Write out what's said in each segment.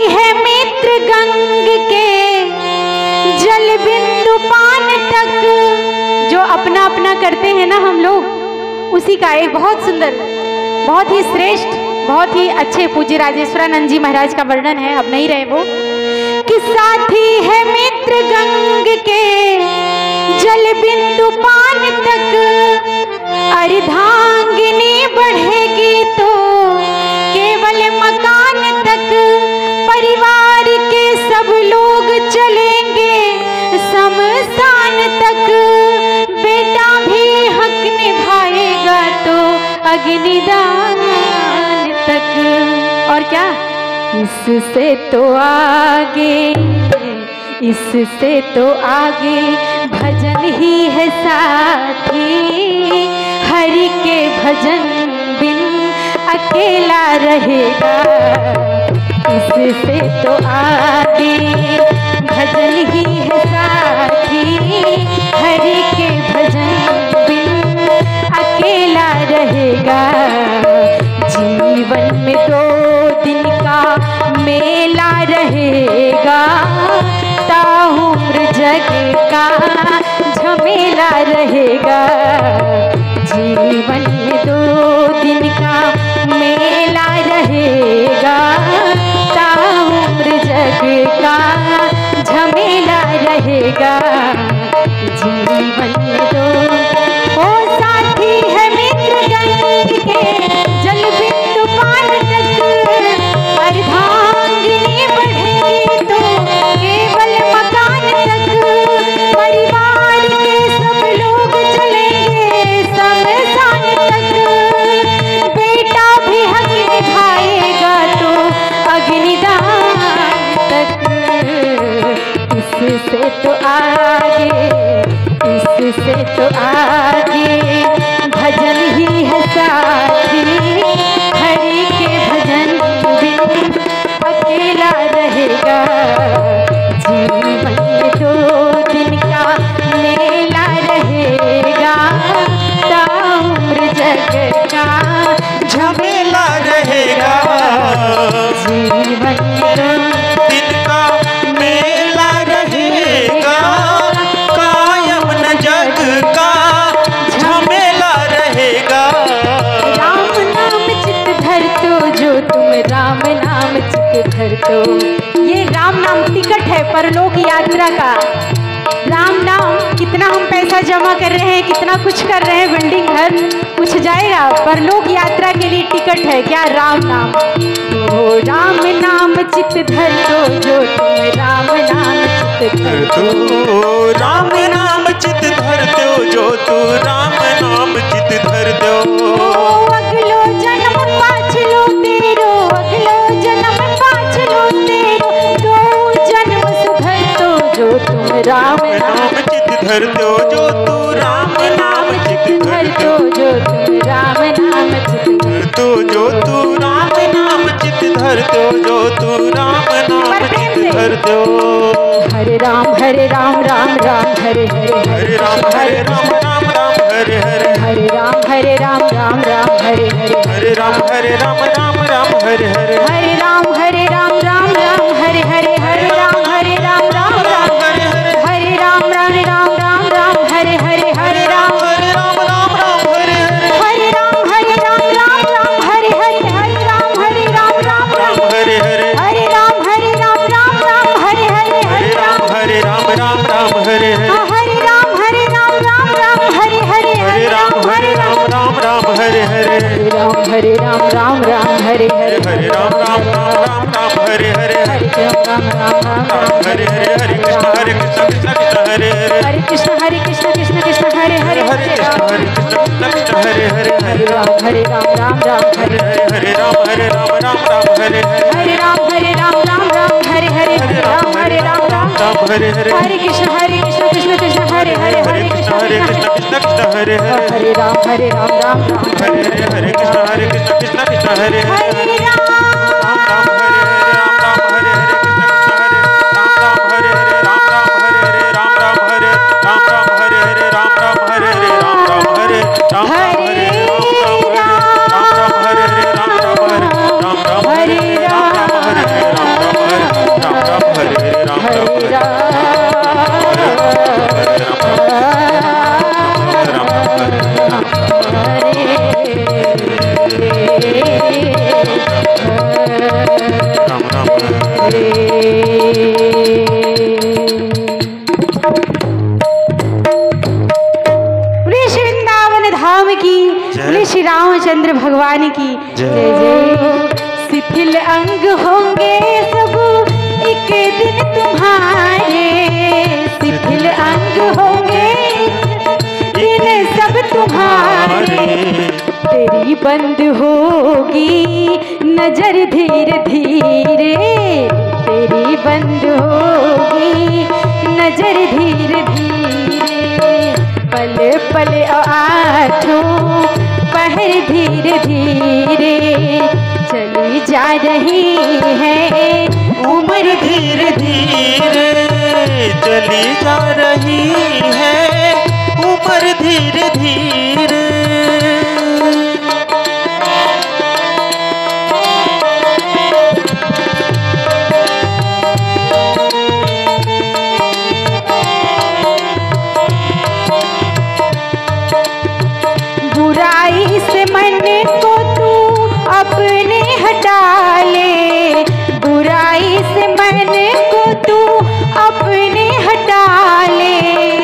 है मित्र गंग के जल बिंदु पान तक, जो अपना अपना करते हैं ना हम लोग, उसी का एक बहुत सुंदर, बहुत ही श्रेष्ठ, बहुत ही अच्छे पूज्य राजेश्वरानंद जी महाराज का वर्णन है, अब नहीं रहे वो, कि साथी है मित्र गंग के जल बिंदु पान तक, अर्धांगिनी बढ़ेगी तो केवल मकान तक, परिवार के सब लोग चलेंगे शमशान तक, बेटा भी हक निभाएगा तो अग्निदान तक। और क्या, इससे तो आगे, इससे तो आगे भजन ही है साथी, हरि के भजन बिन अकेला रहेगा, इससे तो आगे भजन ही है साथी, हरि के भजन बिन अकेला रहेगा, जीवन में 2 दिन का मेला रहेगा, ताउम्र जग का झमेला रहेगा, जीवन में 2 दिन का मेला रहेगा, ताउम्र जग का झमेला रहेगा, जीवन में 2। ओ साथी है मित्र गंग के जल बिंदु पान तक, अर्धांगिनी बढ़ेगी तो केवल मकान तक, परिवार के सब लोग चलेंगे शमशान तक, बेटा भी हक निभाएगा तो अग्निदान तक, इससे तो आगे, इससे तो आगे भजन ही है साथी, हरि के भजन बिन अकेला रहेगा, जीवन में 2 दिन का मेला रहेगा, ताउम्र जग का झमेला रहेगा, जीवन में 2 दिन का मेला रहेगा, कायम न जग का झमेला रहेगा, राम नाम चित धर तो जो तुम राम नाम चित धर तो, ये राम नाम टिकट है परलोक यात्रा का। राम नाम, कितना हम पैसा जमा कर रहे हैं, कितना कुछ कर रहे हैं, बिल्डिंग घर कुछ जाएगा, परलोक यात्रा के लिए टिकट है क्या, राम नाम। ओ राम नाम चित धर तो जो तुम राम नाम चित धर तो राम नाम चित धर दो, जो तू राम नाम चित धर दो, अगलो जन्म पाछलो तेरो, अगलो जन्म पाछलो तेरो, 2 जन्म सुधर तो जो तुम राम नाम चित धर दो, जो तू राम नाम चित धर दो, जो तुम राम नाम चित धर तो, जो तू राम नाम चित धर दो, जो तू राम नाम चित धर दो, हरे राम राम राम हरे हरे, हरे राम राम राम हरे हरे, हरे राम राम राम हरे हरे, हरे राम राम राम हरे हरे, हरे राम राम राम हरे हरे, हरे राम राम राम हरे हरे, हरे राम राम राम हरे हरे, हरे राम राम राम हरे हरे, हरे राम राम हरे हरे, हरे राम राम राम हरे हरे, हरे राम राम हरे हरे, हरे राम राम राम हरे हरे, हरे राम राम हरे हरे, हरे राम राम हरे हरे, हरे राम राम हरे हरे, हरे राम राम हरे हरे, हरे राम राम हरे हरे, हरे कृष्ण कृष्ण हरे हरे, हरे कृष्ण कृष्ण हरे हरे, हरे कृष्ण कृष्ण हरे हरे, हरे राम राम हरे हरे, हरे राम राम हरे हरे, हरे राम राम हरे हरे, हरे राम राम हरे हरे, हरे कृष्ण कृष्ण हरे हरे, हरे कृष्ण कृष्ण हरे हरे, हरे राम राम हरे हरे, हरे कृष्ण कृष्ण हरे हरे, हरे राम राम हरे हरे, राम हरे हरे, कृष्ण कृष्ण हरे, राम हरे हरे, राम राम हरे, राम हरे हरे, राम हरे हरे, राम हरे, राम हरे, राम हरे, राम हरे, राम हरे, राम हरे, राम हरे, राम हरे, वृंदावन धाम की, श्री रामचंद्र भगवान की जय जय। शिथिल अंग होंगे सब एक दिन तुम्हारे, शिथिल अंग होंगे दिन सब तुम्हारे। तेरी बंद होगी नजर धीरे धीरे, तेरी बंद होगी नजर धीरे धीरे। पल पल आठों पहर धीरे धीरे चली जा रही है उम्र धीरे धीरे, चली जा रही है उम्र धीरे धीरे। बुराई से मन को तू अपने हटा ले, बुराई से मन को तू अपने हटा ले।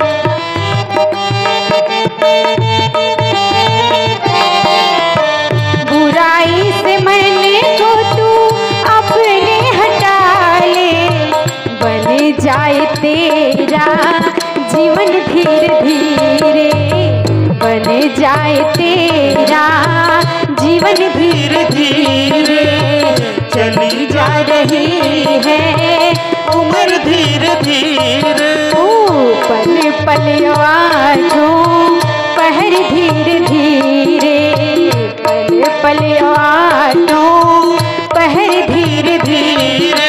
बुराई से मन को तू अपने हटा ले, बन जाए तेरा जीवन धीरे धीरे, बन जाए तेरा जीवन धीरे धीरे। चली जा रही है उम्र धीरे धीरे। पल पल आठों पहर धीरे धीरे, पल पल आठों पहर धीरे धीरे।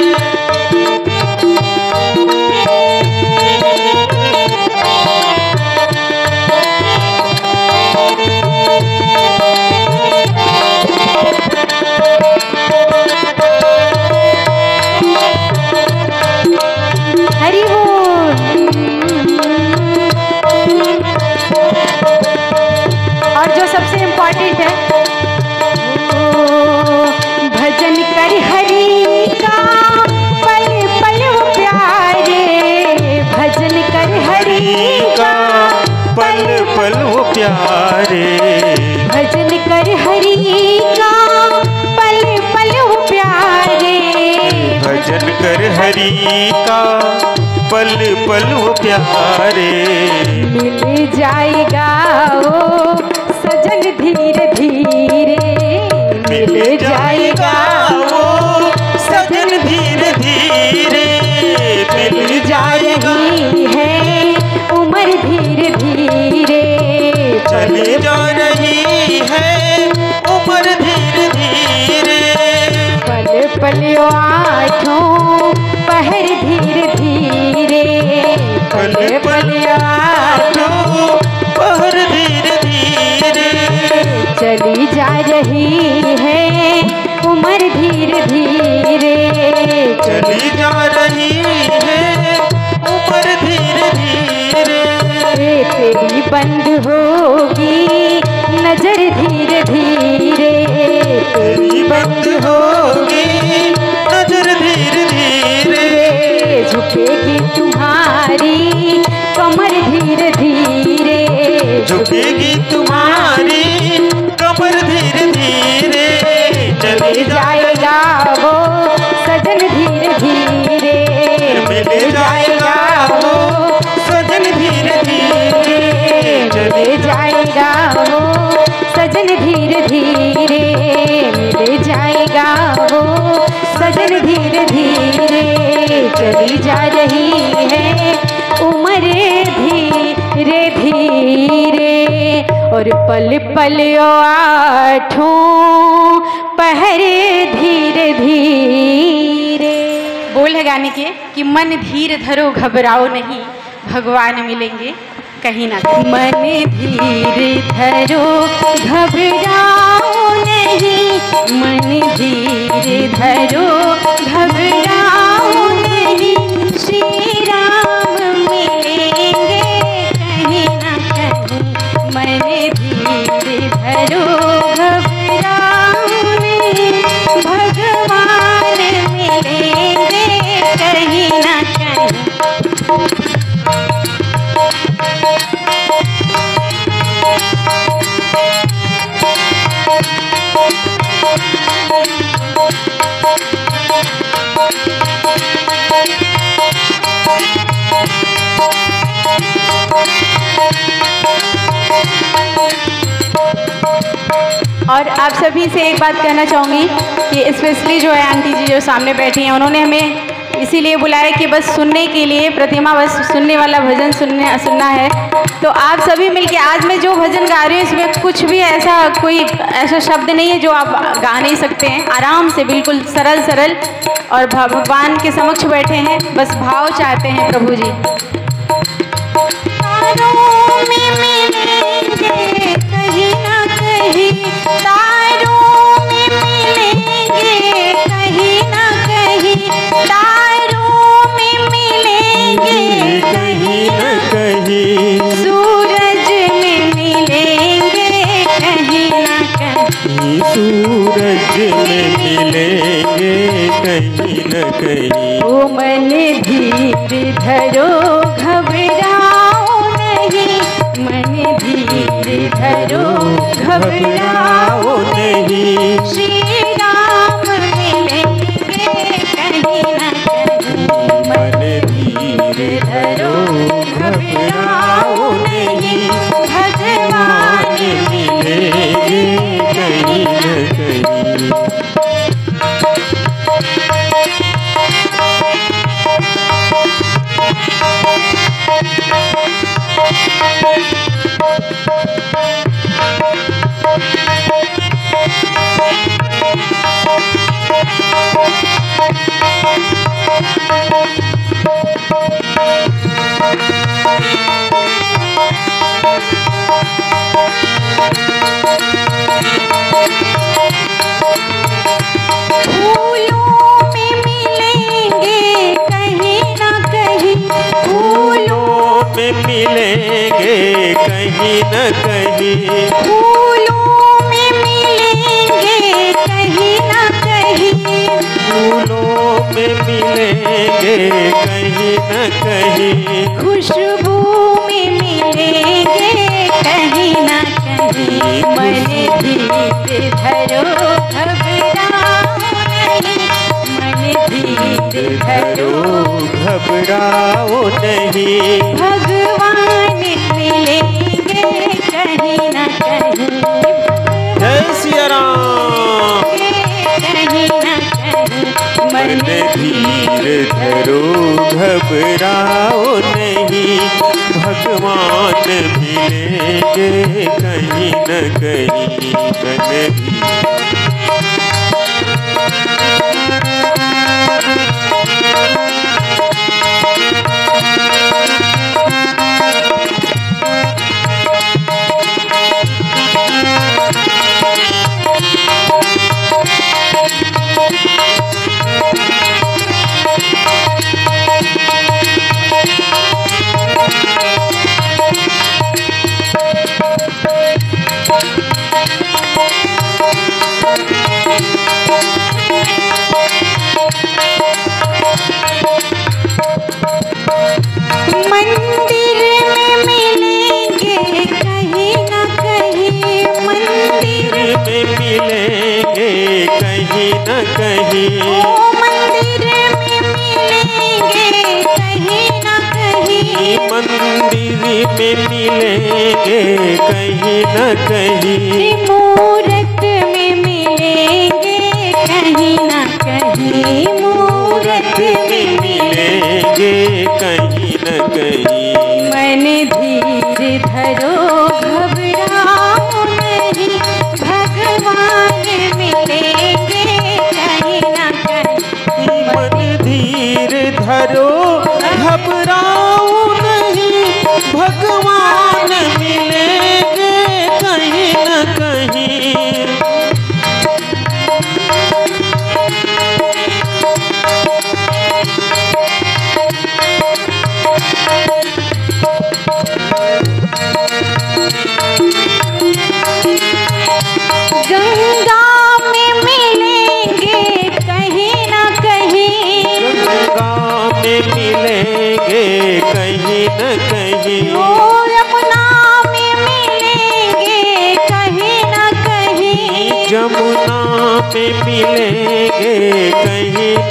हरि बोल। और जो सबसे इम्पोर्टेंट है, भजन कर हरि का पल पल प्यारे, भजन कर हरि का पल पल वो प्यारे, भजन कर हरि का पल पल प्यारे। भजन कर हरि का पल पल वो प्यारे। मिल जाएगा वो सजन धीरे धीरे, मिल जाएगा वो सजन धीरे धीरे, मिल जा रही है उम्र धीरे धीरे। चली जा रही है उम्र धीरे धीरे। पल पल आठों पहर धीरे धीरे, पल पल आठों पहर धीरे धीरे। चली जा रही है उम्र धीरे धीरे, चली जा रही है उम्र धीरे धीरे। तेरी बंद होगी नजर धीरे धीरे, तेरी बंद होगी नजर धीरे धीरे। झुकेगी तुम्हारी कमर धीरे धीरे, झुकेगी तुम्हारी कमर धीरे धीरे। चली जाएगा वो सजन धीरे धीरे, मिल जाएगा वो सजन धीरे धीरे। चले जाएगा वो सजन धीरे धीरे, मिल जाएगा वो सजन धीरे धीरे। चली जा रही है उम्र धीरे धीरे, और पल पल आठों पहरे धीरे धीरे। बोल है गाने के कि मन धीर धरो घबराओ नहीं, भगवान मिलेंगे कहीं ना कहीं। मन धीर धरो घबराओ नहीं, मन धीर धरो घबराओ नहीं, श्री राम मिलेंगे कहीं ना कहीं। मन धीर धरो घबराओ नहीं, भगवान कहीं ना कहीं। और आप सभी से एक बात कहना चाहूँगी कि स्पेशली जो है आंटी जी जो सामने बैठी हैं, उन्होंने हमें इसीलिए बुलाया कि बस सुनने के लिए, प्रतिमा बस सुनने वाला भजन सुनना है। तो आप सभी मिलके, आज मैं जो भजन गा रही हूँ इसमें कुछ भी ऐसा कोई ऐसा शब्द नहीं है जो आप गा नहीं सकते हैं। आराम से बिल्कुल सरल सरल और भगवान के समक्ष बैठे हैं, बस भाव चाहते हैं प्रभु जी। तारों में मिलेंगे कहीं ना कहीं, तारों में मिलेंगे कहीं ना कहीं, तारों में मिलेंगे कहीं न कहीं, सूरज में मिलेंगे कहीं ना कहीं, सूरज में मिलेंगे कहीं न कहीं। ओ मन धीर धरो घबराओ नहीं, मन धीर धरो घबराओ नहीं, श्री राम मिलेंगे कहीं ना कहीं, मन धीर धरो घबराओ नहीं, भगवान मिलेंगे कहीं ना कहीं। मिलेंगे कहीं न कहीं, फूलों में मिलेंगे कहीं ना कहीं, फूलों में मिलेंगे कहीं न कहीं, खुशबू में मिलेंगे कहीं ना कहीं, मन धीर धरो घबराओ नहीं, मन धीर धरो घबराओ नहीं, भगवान मिलेंगे कहीं ना कहीं, जय सिया राम। कहीं ना कहीं, मन धीर धरो घबराओ नहीं, भगवान मिलेंगे कहीं न कहीं, मन धीर। मंदिर में मिलेंगे कहीं ना कहीं, मंदिर में मिलेंगे कहीं न कहीं, ओ मंदिर में मिलेंगे कहीं ना कहीं, मंदिर में मिलेंगे कहीं न कहीं, मूरत में मिलेंगे कहीं ना कहीं, मूरत में मिलेंगे कहीं न कहीं, मन धीर धरो घबराओ नहीं, भगवान मिलेंगे कहीं ना कहीं, मन धीर धरो घबराओ नहीं, भगवान मिलेंगे कहीं न कहीं। गंगा में मिलेंगे कहीं ना कहीं, गंगा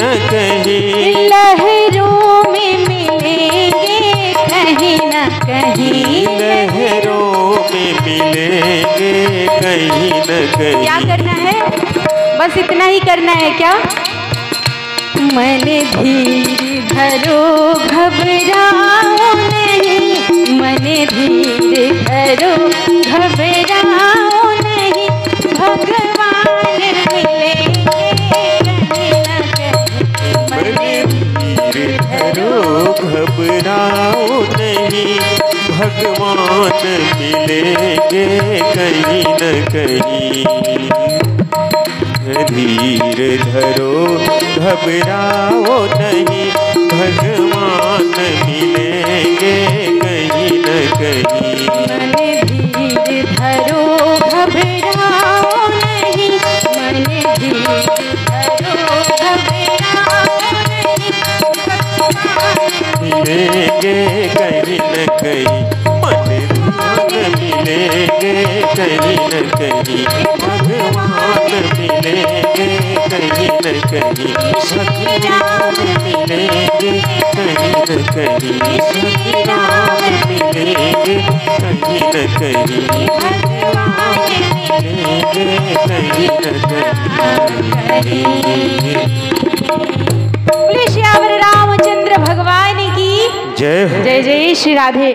न कहीं। लहरों में मिलेंगे कहीं न कहीं। लहरों में मिलेंगे कहीं न कहीं। क्या करना है? बस इतना ही करना है क्या? मन धीर धरो घबराओ नहीं, मन धीर धरो घबराओ नहीं, भगवान मिलेंगे कहीं न कहीं। मन धीर धरो घबराओ नहीं, भगवान मिलेंगे कहीं न कहीं। धीर धरो घबराओ नहीं, भगवान मिलेंगे कहीं न कहीं। मन धीर धरो घबराओ नहीं, मन धीर धरो घबराओ नहीं, मिलेंगे कहीं न कहीं। मन मिलेंगे कहीं न कहीं, भगवान मिलेंगे कहीं न कहीं। भगवान मिलेंगे कहीं न कहीं, भगवान मिलेंगे कहीं न कहीं, भगवान मिलेंगे कहीं न कहीं। बोले श्यावर रामचंद्र भगवान की जय हो। जय जय श्री राधे।